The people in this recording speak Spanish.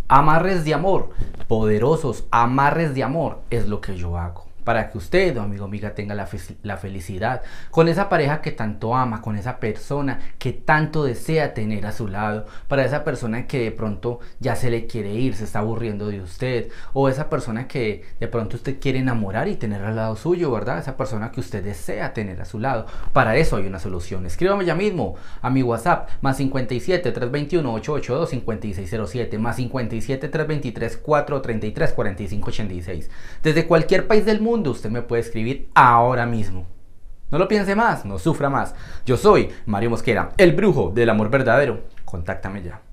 Amarres de amor, poderosos amarres de amor es lo que yo hago. Para que usted, amigo o amiga, tenga la felicidad con esa pareja que tanto ama, con esa persona que tanto desea tener a su lado, para esa persona que de pronto ya se le quiere ir, se está aburriendo de usted, o esa persona que de pronto usted quiere enamorar y tener al lado suyo, ¿verdad? Esa persona que usted desea tener a su lado. Para eso hay una solución. Escríbame ya mismo a mi WhatsApp, más 57 321 882 5607, más 57 323 433 45 86. Desde cualquier país del mundo usted me puede escribir ahora mismo. No lo piense más, no sufra más. Yo soy Mario Mosquera, el brujo del amor verdadero. Contáctame ya.